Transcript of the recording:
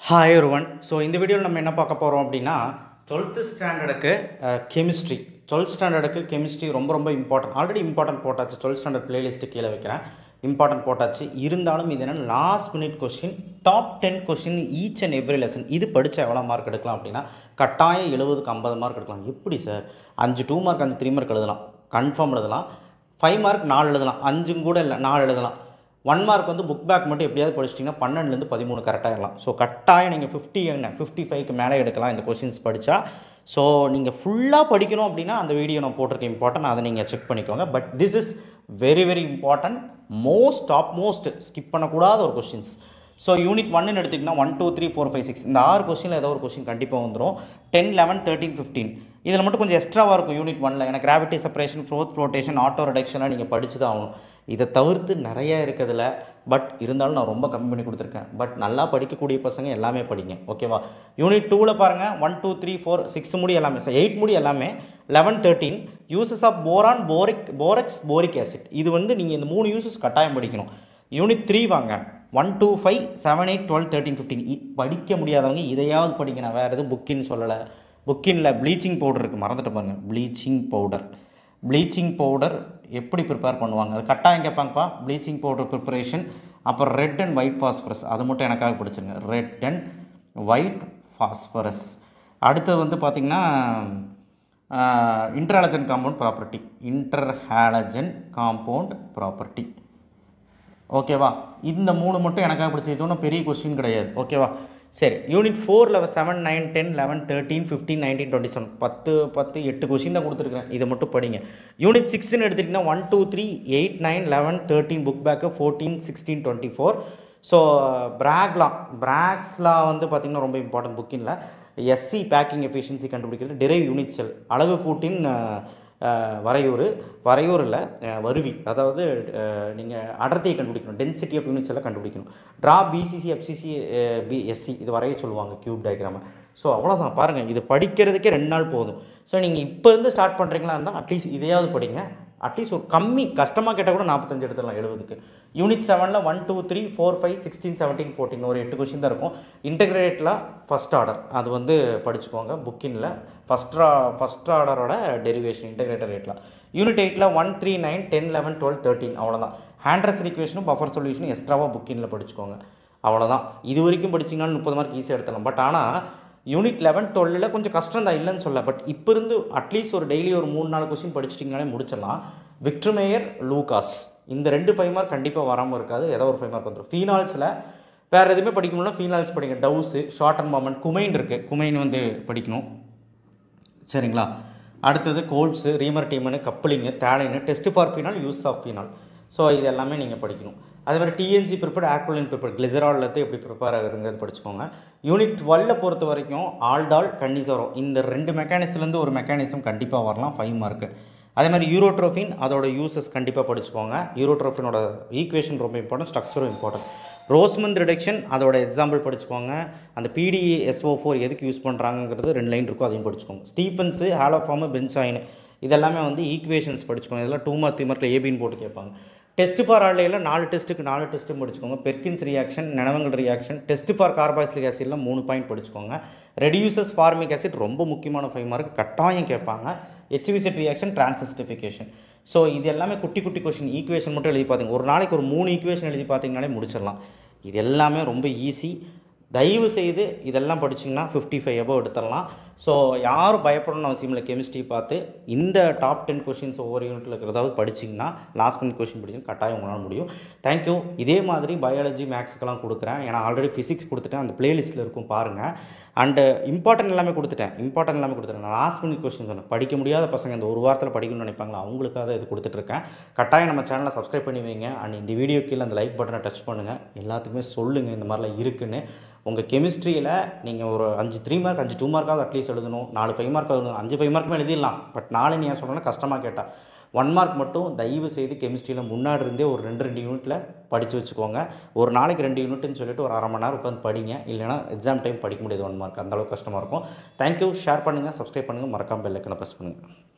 Hi everyone. So இந்த வீடியோவில் நம்ம என்ன பார்க்க போகிறோம் அப்படின்னா 12th ஸ்டாண்டர்டுக்கு கெமிஸ்ட்ரி 12th ஸ்டாண்டர்டுக்கு கெமிஸ்ட்ரி ரொம்ப இம்பார்ட்டன்ட். ஆல்ரெடி இம்பார்ட்டன்ட் போட்டாச்சு. 12th ஸ்டாண்டர்ட் பிளேலிஸ்ட்டு கீழே வைக்கிறேன். இம்பார்ட்டன்ட் போட்டாச்சு. இருந்தாலும் இது என்ன last minute question, top 10 question each and every lesson. இது படித்தா எவ்வளோ மார்க் எடுக்கலாம் அப்படின்னா கட்டாயம் 70க்கு 50 மார்க் எடுக்கலாம். எப்படி சார்? 5 2 மார்க் 5 3 மார்க் எழுதலாம், கன்ஃபார்ம் எழுதலாம். 5 மார்க் 4 எழுதலாம், 5 கூட இல்லை 4 எழுதலாம். 1 மார்க் வந்து புக் பேக் மட்டும் எப்படியாவது படிச்சிட்டிங்கன்னா 12லேருந்து 13 கரெக்டாகிடலாம். ஸோ கட்டாயம் நீங்கள் 55க்கு மேலே எடுக்கலாம் இந்த கொஷின்ஸ் படித்தா. ஸோ நீங்கள் ஃபுல்லாக படிக்கணும் அப்படின்னா அந்த வீடியோ நான் போட்டிருக்கேன் இம்பார்ட்டன்ட், அதை நீங்கள் செக் பண்ணிக்கோங்க. But this is very important, top most skip பண்ணக்கூடாத ஒரு கொஷின்ஸ். ஸோ யூனிட் 1ன்னு எடுத்திங்கன்னா 1 2 3 4 5 6 இந்த 6 கொஸ்டினில் ஏதோ ஒரு கொஸ்டின் கண்டிப்பாக வந்துடும். 10 11 13 15 இதில் மட்டும் கொஞ்சம் எக்ஸ்ட்ராவாக இருக்கும் யூனிட் 1ல். ஏன்னா கிராவிட்டி செப்பரேஷன், ஃப்ளோட்டேஷன், ஆட்டோ ரிடக்ஷனாக நீங்கள் படித்து தான் ஆகணும். இதை தவிர்த்து நிறைய இருக்கிறதுல பட் இருந்தாலும் நான் ரொம்ப கம்மி பண்ணி கொடுத்துருக்கேன். பட் நல்லா படிக்கக்கூடிய பசங்க எல்லாமே படிங்க, ஓகேவா? யூனிட் 2ல் பாருங்கள் 1 2 3 4 6 முடி எல்லாமே, 8 முடி எல்லாமே 11 13 uses of boron, borax, boric acid. இது வந்து நீங்கள் இந்த 3 யூசஸ் கட்டாயம் படிக்கணும். யூனிட் 3 வாங்க 1 2 5 7 8 12 13 15 படிக்க முடியாதவங்க இதையாவது படிங்க. நான் வேறு எதுவும் புக்கின்னு சொல்லலை. புக்கினில் ப்ளீச்சிங் பவுடர் இருக்குது, மறந்துட்டு பாருங்கள். ப்ளீச்சிங் பவுடர் எப்படி ப்ரிப்பேர் பண்ணுவாங்க அது கட்டாயம் கேட்பாங்கப்பா. ப்ளீச்சிங் பவுடர் ப்ரிப்பரேஷன், அப்புறம் ரெட் அண்ட் ஒயிட் ஃபாஸ்பரஸ், அது மட்டும் எனக்காக படிச்சுங்க. Red and white phosphorus. அடுத்தது வந்து பார்த்திங்கன்னா இன்டர்ஹாலஜன் காம்பவுண்ட் ப்ராப்பர்ட்டி, ஓகேவா? இந்த 3 மட்டும் எனக்காக படிச்சு, இது ஒன்றும் பெரிய கொஸ்டின் கிடையாது, ஓகேவா? சரி, யூனிட் 4ல் 7 9 10 11 13 15 19 27 10 8 கொஸ்டின் தான் கொடுத்துருக்கேன். இதை மட்டும் படிங்க. யூனிட் 6ன்னு எடுத்துட்டிங்கன்னா 1 2 3 8 9 11 13 புக் பேக்கு 14 16 24. ஸோ பிராக்ஸ்லாம் வந்து பார்த்திங்கன்னா ரொம்ப இம்பார்ட்டன்ட் புக்கின்ல. எஸ்சி பேக்கிங் எஃபிஷியன்சி கண்டுபிடிக்கிறது, டிரைவ் யூனிட் செல், அழகு கூட்டின் வரையூர் இல்லை வருவி, அதாவது நீங்கள் அடர்த்தியை கண்டுபிடிக்கணும், டென்சிட்டி ஆஃப் யூனிட்ஸ் எல்லாம் கண்டுபிடிக்கணும். ட்ரா பிசிசி எஃப்சிசி பிஎஸ்சி இது வரைய சொல்லுவாங்க கியூப் டயக்ராமை. ஸோ அவ்வளோதான் பாருங்கள், இது படிக்கிறதுக்கே 2 நாள் போதும். ஸோ நீங்கள் இப்போ இருந்து ஸ்டார்ட் பண்ணுறீங்களா இருந்தால் அட்லீஸ்ட் இதையாவது படிங்க. அட்லீஸ்ட் ஒரு கஷ்டமாக கேட்டால் கூட 45 எடுத்துடலாம் 70க்கு. யூனிட் 7ல் 1 2 3 4 5 16 17 14 ஒரு 8 கொஸ்டின் தான் இருக்கும். இன்டெகிரேட்டில் ஃபஸ்ட் ஆர்டர் அது வந்து படிச்சுக்கோங்க புக்கினில். ஃபஸ்ட் ஆர்டரோட டெரிவேஷன் இன்டெகிரேட்டர் ரேட்டில். யூனிட் 8ல் 1 3 9 10 11 12 13 அவ்வளோதான். ஹேண்ட்ரஸ் ஈக்குவேஷனும் பஃபர் சொல்யூஷனும் எக்ஸ்ட்ராவாக புக்கினில் படிச்சுக்கோங்க, அவ்வளோதான். இது வரைக்கும் படிச்சிங்கனாலும் 30 மார்க் ஈஸியாக எடுத்துடலாம். பட் ஆனால் யூனிட் 11 12ல் கொஞ்சம் கஷ்டம் தான், இல்லைன்னு சொல்ல. பட் இப்போ இருந்து அட்லீஸ்ட் ஒரு டெய்லி ஒரு 3-4 கொஸ்டின் படிச்சிட்டிங்கனாலே முடிச்சிடலாம். விக்டர் மேயர், லூகாஸ் இந்த 2 5 மார்க் கண்டிப்பாக வராமல் இருக்காது, ஏதோ ஒரு 5 மார்க் வந்துடும். ஃபீனால்ஸில் வேறு எதுவுமே படிக்கணும்னா ஃபீனால்ஸ் படிங்க. டவுஸு, ஷார்ட் அண்ட் மொமெண்ட், குமைன் இருக்குது, குமைன் வந்து படிக்கணும், சரிங்களா? அடுத்தது Kolbe's, Reimer Tiemann, coupling, phthalein, test for phenol, use of phenol. So இது எல்லாமே நீங்கள் படிக்கணும். அதே மாதிரி டிஎன்ஜி ப்ரிப்பேர்ட், ஆக்வலின் ப்ரிப்பேர்ட், கிளிசரால்லேருந்து எப்படி ப்ரிப்பேர் ஆகுதுங்கிறது படிச்சுக்கோங்க. யூனிட் 12 பொறுத்த வரைக்கும் ஆல்டால், கன்னிசோரோ இந்த 2 மெக்கானிசத்துலேருந்து ஒரு மெக்கானிசம் கண்டிப்பாக வரலாம் 5 மார்க்கு. அதே மாதிரி யூரோட்ரோஃபின் அதோட யூசஸ் கண்டிப்பாக படிச்சுக்கோங்க. யூரோட்ரோஃபினோட ஈக்குவேஷன் ரொம்ப இம்பார்ட்டன்ட், ஸ்ட்ரக்சரும் இம்பார்ட்டன்ட். ரோஸ்மந்த் ரிடக்ஷன் அதோட எக்ஸாம்பிள் படிச்சுக்கோங்க. அந்த PDSO4 எதுக்கு யூஸ் பண்ணுறாங்கிறது 2 லைன் இருக்கும், அதையும் படிச்சுக்கோங்க. ஸ்டீஃபன்ஸு, ஹாலோஃபார்மு, பென்சாயின் இதெல்லாமே வந்து ஈக்குவேஷன்ஸ் படிச்சுக்கோங்க. இதெல்லாம் 2 மார்க் 3 மார்க்கில் ஏபின்னு போட்டு கேட்பாங்க. டெஸ்ட் ஃபார் ஆல்டையில் 4 டெஸ்ட்டுக்கு 4 டெஸ்ட்டும் படிச்சுக்கோங்க. பெர்கின்ஸ் ரியாக்ஷன், நனவங்கல் ரியாக்ஷன், டெஸ்ட் ஃபார் கார்பாக்சிலிக் ஆசிட்ல 3 பாயிண்ட் படிச்சுக்கோங்க. ரெடியூசஸ் ஃபார்மிக் ஆசிட் ரொம்ப முக்கியமான 5 மார்க் கட்டாயம் கேட்பாங்க. HVZ reaction, டிரான்சிஸ்டிஃபிகேஷன். ஸோ இது எல்லாமே குட்டி கொஷின். ஈக்குவேஷன் மட்டும் எழுதி பார்த்தீங்க, ஒரு நாளைக்கு ஒரு 3 ஈக்குவேஷன் எழுதி பார்த்தீங்கனாலே முடிச்சிடலாம். இது எல்லாமே ரொம்ப ஈஸி. தயவு செய்து இதெல்லாம் படிச்சிங்கன்னா 55 above எடுத்துடலாம். ஸோ யாரும் பயப்படணும்னு அவசியம் இல்லை. கெமிஸ்ட்ரி பார்த்து இந்த டாப் 10 கொஷின்ஸ் ஒவ்வொரு யூனிட்டில் இருக்கிறதாவது படிச்சிங்கன்னா லாஸ்ட் மினிட் கொஷின் படிச்சிங்கன்னா கட்டாயம் உங்களால் முடியும். தேங்க்யூ. இதே மாதிரி பயாலஜி, மேக்ஸுக்கெல்லாம் கொடுக்குறேன். ஏன்னா ஆல்ரெடி ஃபிசிக்ஸ் கொடுத்துட்டேன், அந்த பிளேலிஸ்ட்டில் இருக்கும் பாருங்கள். அண்டு இம்பார்ட்டன்ட் எல்லாமே கொடுத்துட்டேன். நான் லாஸ்ட் மினிட் கொஸ்டின் சொன்னேன். படிக்க முடியாத பசங்க இந்த ஒரு வாரத்தில் படிக்கணும்னு நினைப்பாங்களா, அவங்களுக்காக இது கொடுத்துட்ருக்கேன். கட்டாயம் நம்ம சேனலை சப்ஸ்கிரைப் பண்ணி வைங்க. அண்ட் இந்த வீடியோ கீழே அந்த லைக் பட்டனை டச் பண்ணுங்கள். எல்லாத்துக்குமே சொல்லுங்கள் இந்த மாதிரிலாம் இருக்குன்னு. உங்கள் கெமிஸ்ட்ரியில் நீங்கள் ஒரு 5 3 மார்க் 5 2 மார்க்காவது அட்லீஸ்ட் எழுதணும். 4 5 மார்க் எழுதணும். 5 5 மார்க்குமே எழுதிடலாம். பட் 4 நீ ஏன் சொல்லணும்னா கஷ்டமாக கேட்டால் 1 மார்க் மட்டும் தயவு செய்து கெமிஸ்ட்ரியில் முன்னாடி இருந்தே ஒரு 2 யூனிட்டில் படித்து வச்சுக்கோங்க. ஒரு நாளைக்கு 2 யூனிட்னு சொல்லிட்டு ஒரு 1/2 மணி நேரம் உட்காந்து படிங்க. இல்லைனா எக்ஸாம் டைம் படிக்க முடியாது 1 மார்க், அந்தளவுக்கு கஷ்டமாக இருக்கும். தேங்க்யூ. ஷேர் பண்ணுங்கள், சப்ஸ்கிரைப் பண்ணுங்கள், மறக்காமல் பெல் ஐக்கனை ப்ரெஸ் பண்ணுங்கள்.